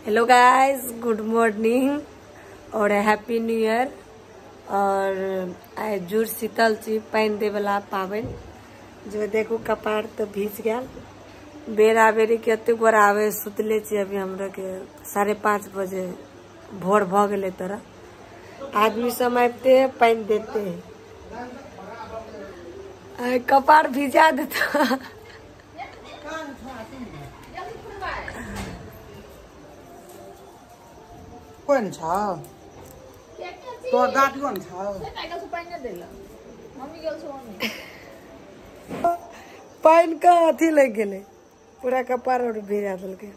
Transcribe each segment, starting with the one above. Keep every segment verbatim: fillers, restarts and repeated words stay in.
Hello guys, good morning और happy new year. और आए जुड़ शीतल ची पाइन दे वाला पावन जो देखो कपार तो भीज गया। बेरा बेरी के अते गोरा आवे सुतले ची। अभी हमरा के साढ़े पाँच बजे भोर भ गए तरह आदमी समाते पाइन देते आए कपार भिजा देता। कोन छ तो गाडी कोन छ पाइन का अथी लग गए पूरा कपार और भिजा दल के।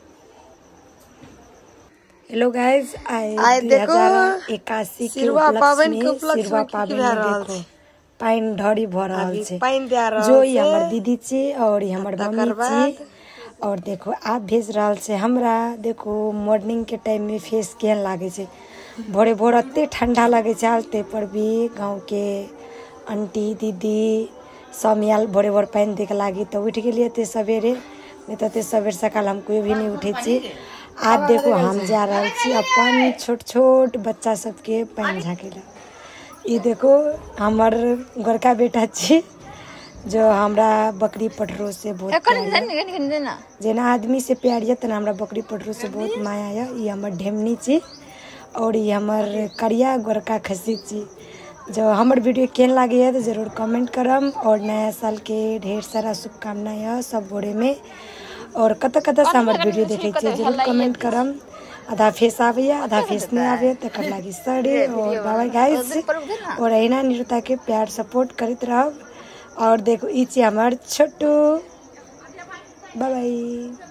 हेलो गाइस, आए देखो इक्यासी के पावन के सिरवा पावन देखो पाइन ढड़ी भर रहल छे। पाइन दे रहल जो ये हमर दीदी छी और ये हमर मम्मी छी। और देखो आप भेज रहा से हमरा देखो मॉर्निंग के टाइम में फेस केहन लागे छे। भोरे भोर अते ठंडा लगे चलते पर भी गाँव के आंटी दीदी सब आयल भोरे भोर पानी देखे लागी तो उठ गए थे सवेरे। नहीं तो ते सवेर सकाल हम कोई भी नहीं उठे छी। आज देखो हम जा रहे छी अपन छोट छोट बच्चा सबके पानी झाँकेला। ये देखो हमार गोरका बेटा छी जो हमरा बकरी पटरो से बहुत जेना आदमी से प्यार है तना हमरा बकरी पटरो से बहुत माया है। ये हमर ढेमनी छी और ये हमर करिया गोरका खसी छी। जो हमर वीडियो केहन लागे है तो जरूर कमेंट करम। और नया साल के ढेर सारा शुभकामनाएं है सब बोरे में। और कत कत से हमर वीडियो देखे छी जरूर कमेंट करम। आधा फेस आवे आधा फेस नहीं आवे तकर लागी सड़े। और बाबा गाइस और अहिना निरुता के प्यार सपोर्ट करते रहब। और देखो इचे हमार छोटू बाय बाय।